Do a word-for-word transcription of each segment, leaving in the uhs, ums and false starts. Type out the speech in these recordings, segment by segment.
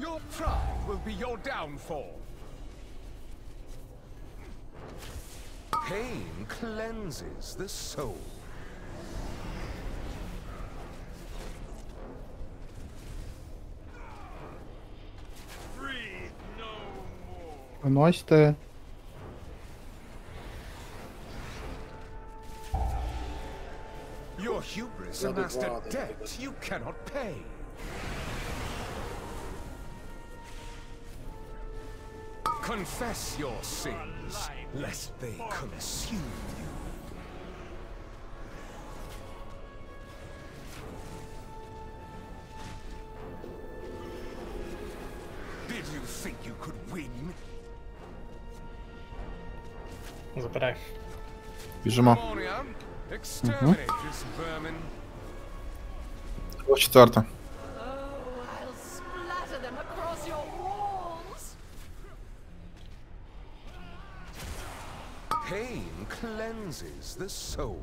Your pride will be your downfall. Pain cleanses the soul. Breathe no more. Виносьте. Your hubris amassed a debt you cannot pay. Confess your sins, lest they consume you. Did you think you could win? Забирай. Біжимо. Demonia, exterminate this vermin. Ось четверта. Oh, I'll splatter them across your walls. Pain cleanses the soul.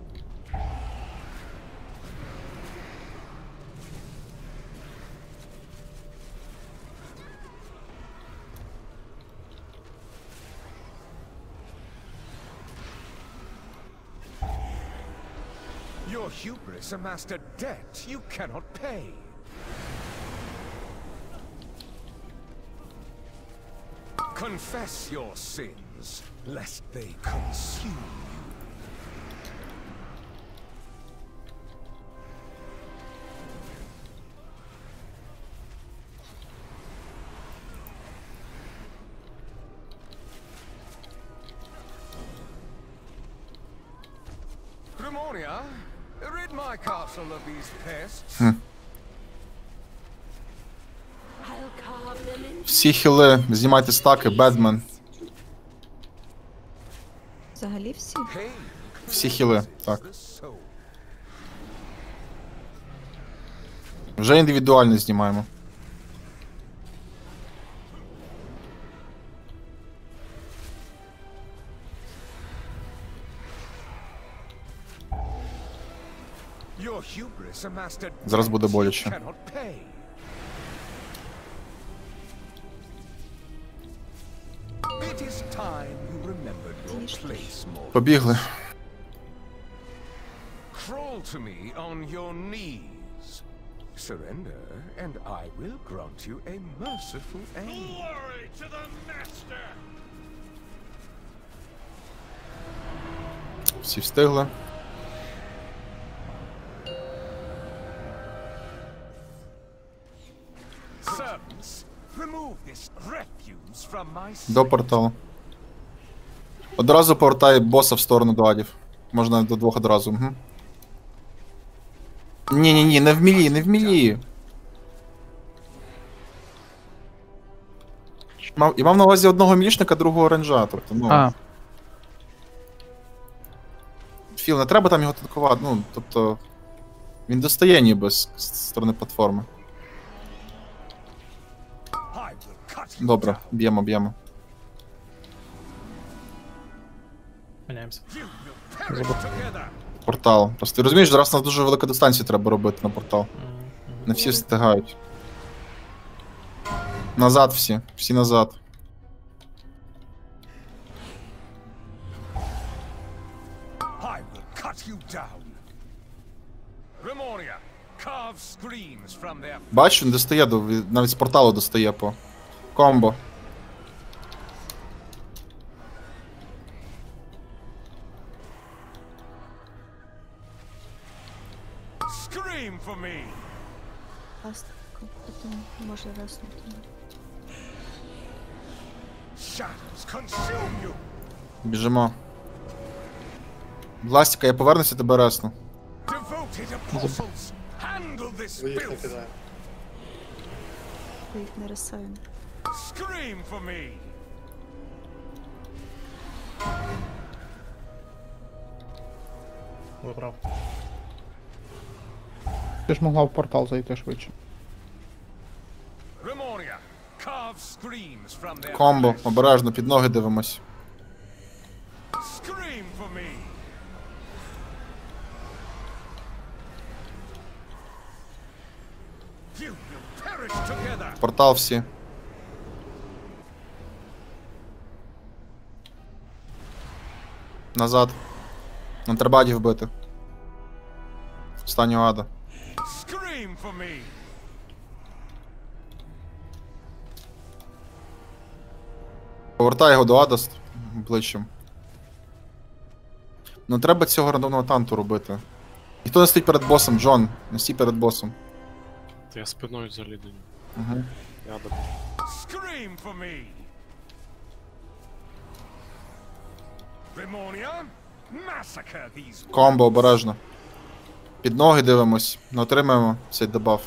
Your hubris amassed a debt you cannot pay. Confess your sins, lest they consume you. Grimonia, rid my castle of these pests. Хм. I'll carve them in. Всі хіли, знімайте стаки, Бедмен. Взагалі всі. Pain Всі хіли, так. the soul. Вже індивідуально знімаємо. Your hubris amassed a Зараз буде debt you боляче. cannot pay. It is time you remembered your place more. Побігли. Crawl to me on your knees. Surrender, and I will grant you a merciful end. Glory to the master! Всі встигли. Servants, remove this refuse from my До sight. порталу. Одразу повертай боса в сторону дуадів. Можна до двох одразу. Угу. Ні-ні-ні, не в мілі, не в мілі. Мав, і мав на увазі одного мілішника, другого ренджа. Тобто, ну. А, Філ, не треба там його танкувати. Ну, тобто. Він достає ніби з з сторони платформи. I will cut you Добре, down. б'ємо, б'ємо. Міняємося. You will perish together. Портал. Просто ти розумієш, зараз нас дуже велика дистанція треба робити на портал. Не всі встигають. Назад всі. Всі назад. I will cut you down. Grimonia, carve screams from their Бачу, він достає, до- навіть з порталу достає по комбо. scream for me. Ластка, потім може реснути. Shadows consume you. Біжимо. Властіка, я повернуся, тебе ресну. Devoted apostles, handle this Ви їх не filth. кидаєте. Я їх не рисаю. Scream for me. Вибрав. ти ж могла в портал зайти швидше. Grimonia, carve screams from their Комбо, flesh. обережно, під ноги дивимось. Scream for me. You will perish together. Портал всі. Назад. Нам треба адів вбити. Останнього ада. Scream for me. Повертай його до ада з ближчим. Ну треба цього рандомного танту робити. Ніхто не стоїть перед босом, Джон. Не стій перед босом. Та я спиною взагалі до нього. Угу. Я до... Scream for me. Rimornia, massacre these. Комбо, обережно. Під ноги дивимось. Не отримаємо цей дебаф.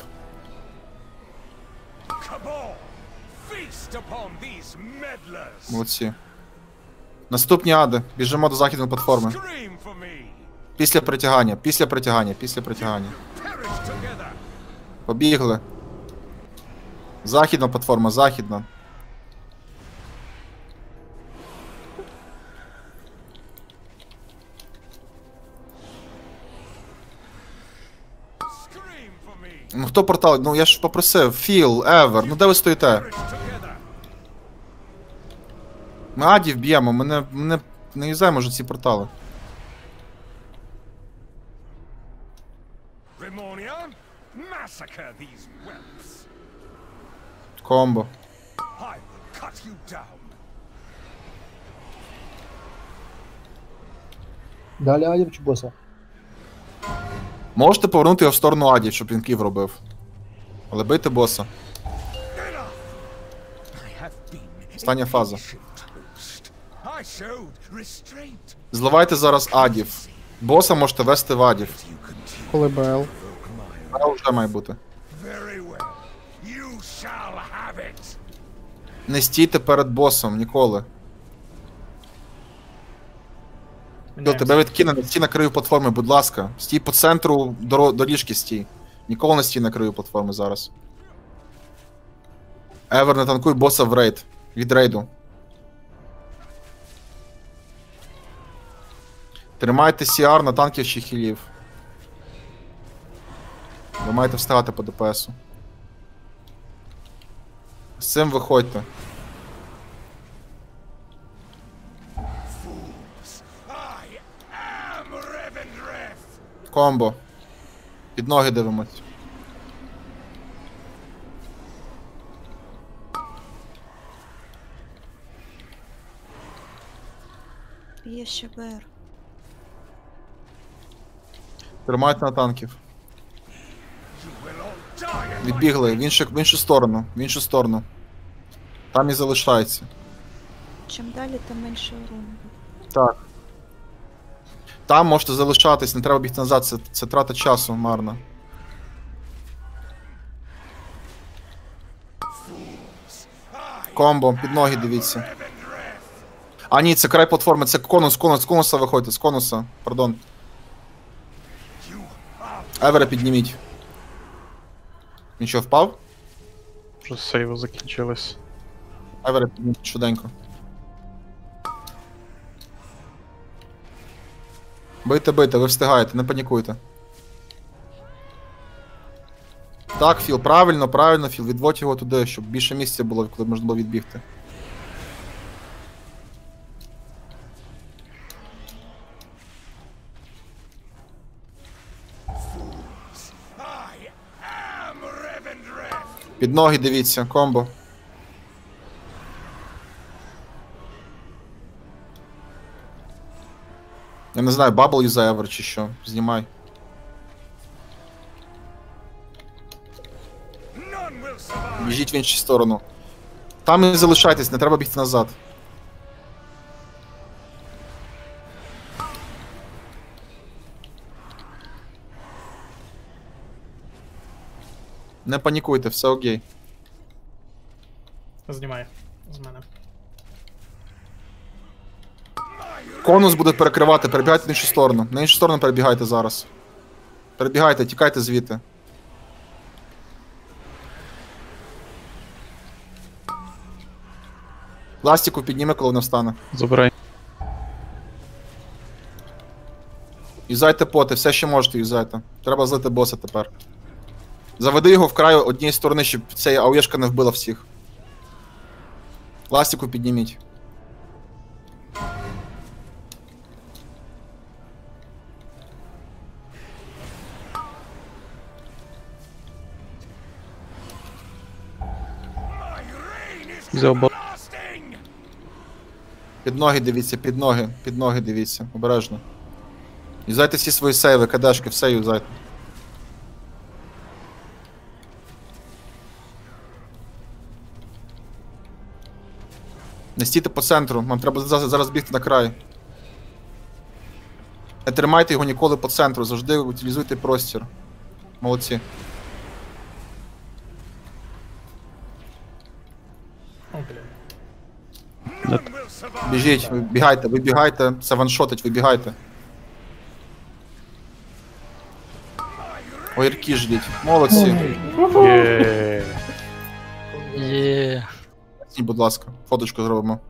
Cabal, feast upon these meddlers. Молодці. Наступні ади. Біжимо до західної платформи. Scream for me. Після притягання, після притягання, після притягання. Perish together. Побігли. Західна платформа, західна. Scream for me. Ну хто портал? Ну я ж попросив. Філ, Евер, ну де ви стоїте? Perish together. Ми адів б'ємо, ми не, ми не, не юзаємо вже ці портали. Rimornia, massacre these whelps. Комбо. I will cut you down. Далі адів чи боса? Можете повернути його в сторону адів, щоб він ків робив. Але бийте боса. I have been Остання фаза. host. I showed restraint. Зливайте зараз адів. Боса можете вести в адів. You continue Коли БЛ. А вже має бути. very well. You shall have it. Не стійте перед босом ніколи. Філ, тебе відкине, не стій на краю платформи, будь ласка. Стій по центру доро- доріжки стій. Ніколи не стій на краю платформи зараз. Евер, не танкуй боса в рейд. Від рейду. Тримайте сі ар на танків чи хілів. Ви маєте встигати по ДПСу. З цим виходьте. I am Revendreth. Комбо. Під ноги дивимось. Є ще БР. Тримайте на танків. You will all die in my Відбігли в іншу, в іншу сторону. В іншу сторону. Там і залишається. Чим далі, тим менше урону. Так. Там можете залишатись, не треба бігти назад, це, це трата часу марна. Комбо, під ноги дивіться. А ні, це край платформи, це конус, конус, з конуса виходьте, з конуса, пардон. Евера підніміть. Нічого, впав? Вже сейви закінчились. Евера підніміть швиденько. Бийте, бийте, ви встигаєте, не панікуйте. Так, Філ, правильно, правильно, Філ, відводь його туди, щоб більше місця було, коли можна було відбігти. I am Revendreth. Під ноги дивіться, комбо. Я не знаю, бабл юзай Евер чи що. Знімай. None will survive. Біжіть в іншу сторону. Там і залишайтесь, не треба бігти назад. Не панікуйте, все окей. Знімає з мене. Конус буде перекривати, перебігайте на іншу сторону. На іншу сторону перебігайте зараз. Перебігайте, тікайте звідти. Ластику підніми, коли вона встане. Забирай. Юзайте поти, все ще можете юзайте. Треба злити боса тепер. Заведи його в край однієї сторони, щоб ця ауєшка не вбила всіх. Ластику підніміть. Взяв бо... Під ноги дивіться, під ноги, під ноги дивіться, обережно. Юзайте всі свої сейви, кадешки, все юзайте. Не стійте по центру, вам треба зараз, зараз бігти на край. Не тримайте його ніколи по центру, завжди утилізуйте простір. Молодці. О, блін. Біжіть, вибігайте, вибігайте, це ваншотить, вибігайте. Огірки ждіть. Молодці. Є. Є. Будь ласка, фоточку зробимо.